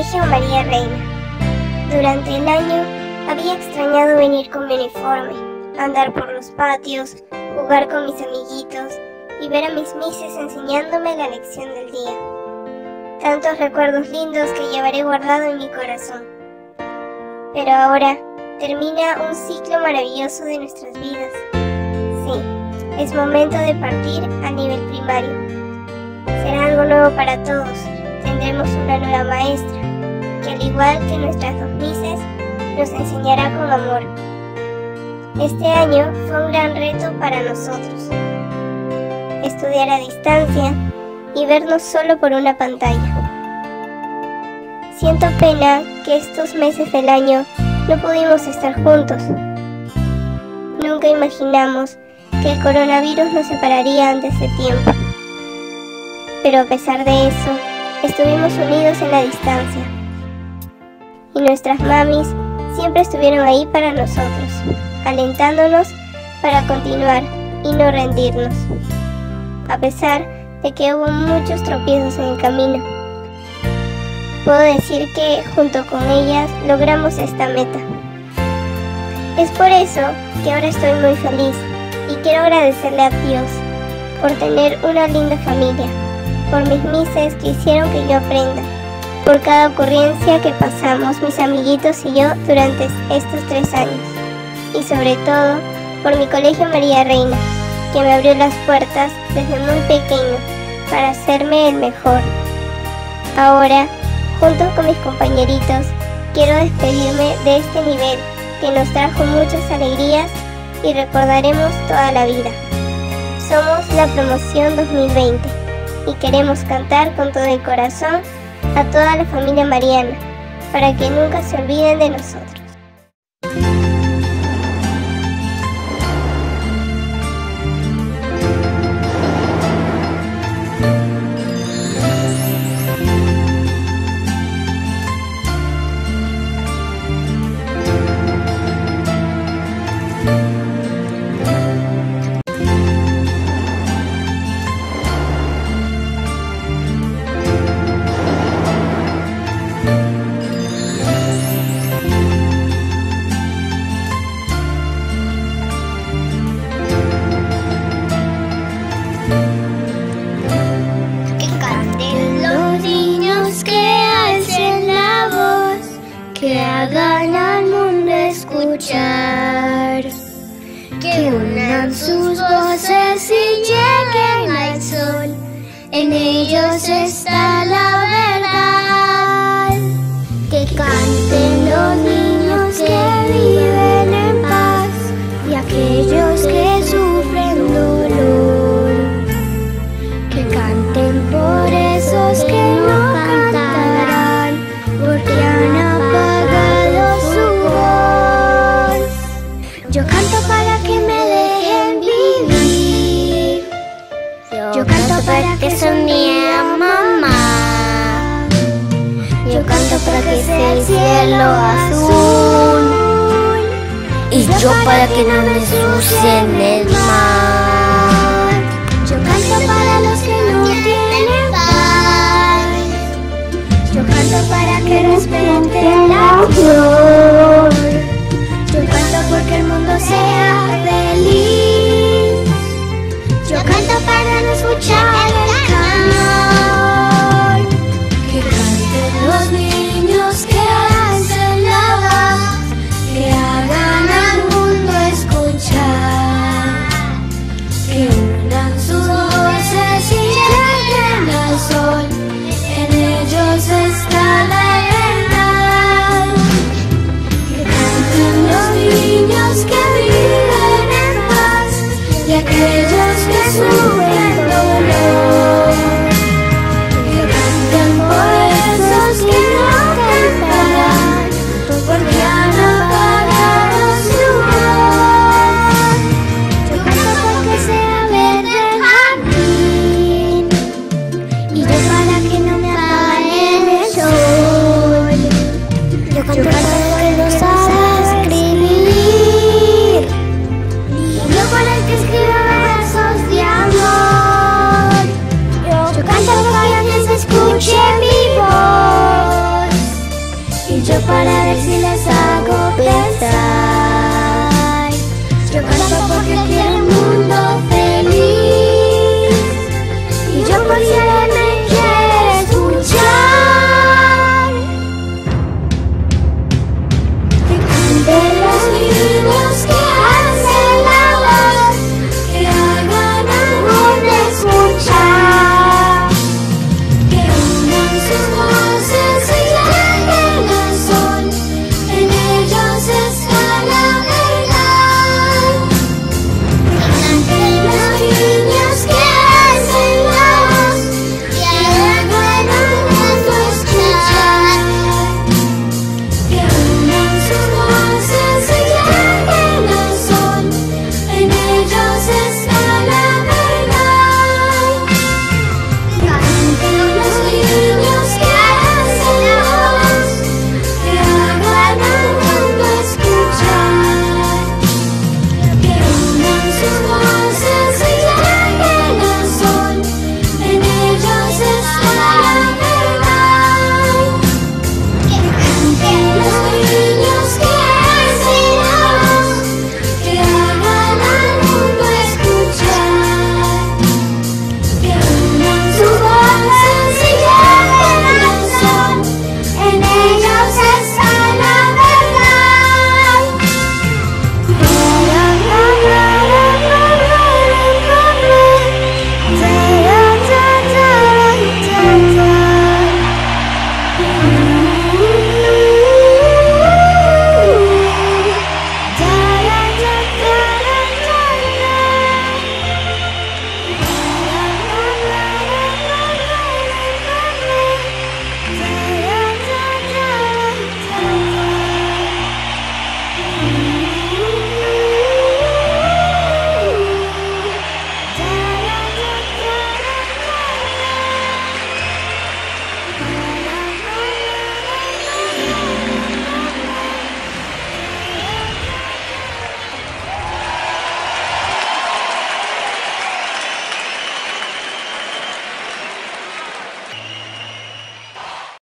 Colegio María Reina. Durante el año había extrañado venir con mi uniforme, andar por los patios, jugar con mis amiguitos y ver a mis mises enseñándome la lección del día. Tantos recuerdos lindos que llevaré guardado en mi corazón. Pero ahora termina un ciclo maravilloso de nuestras vidas. Sí, es momento de partir a nivel primario. Será algo nuevo para todos. Tendremos una nueva maestra, que al igual que nuestras dos mises, nos enseñará con amor. Este año fue un gran reto para nosotros. Estudiar a distancia y vernos solo por una pantalla. Siento pena que estos meses del año no pudimos estar juntos. Nunca imaginamos que el coronavirus nos separaría antes de tiempo. Pero a pesar de eso, estuvimos unidos en la distancia. Y nuestras mamis siempre estuvieron ahí para nosotros, alentándonos para continuar y no rendirnos. A pesar de que hubo muchos tropiezos en el camino. Puedo decir que junto con ellas logramos esta meta. Es por eso que ahora estoy muy feliz y quiero agradecerle a Dios por tener una linda familia, por mis mises que hicieron que yo aprenda, por cada ocurrencia que pasamos mis amiguitos y yo durante estos 3 años, y sobre todo por mi Colegio María Reina, que me abrió las puertas desde muy pequeño para hacerme el mejor. Ahora, junto con mis compañeritos, quiero despedirme de este nivel que nos trajo muchas alegrías y recordaremos toda la vida. Somos la promoción 2020 y queremos cantar con todo el corazón a toda la familia mariana para que nunca se olviden de nosotros. Que hagan al mundo escuchar, que unan sus voces y lleguen al sol, en ellos está la verdad. Que canten los niños que viven en paz y aquellos que sufren dolor, que canten por esos que no cantarán, porque han apagado su voz. Yo canto para que me dejen vivir, yo canto para que sonríe mamá, yo canto para que sea el cielo azul, y yo para que no me ensucien el mar. Yo canto para los que no tienen paz, yo canto para que respeten la flor, yo canto porque el mundo sea feliz, yo canto para no escuchar el clamor. Que canten los niños que alcen la voz, que hagan al mundo escuchar, que unan sus voces y lleguen al sol, en ellos está la verdad. Que canten los niños que viven en paz y aquellos que sufren dolor.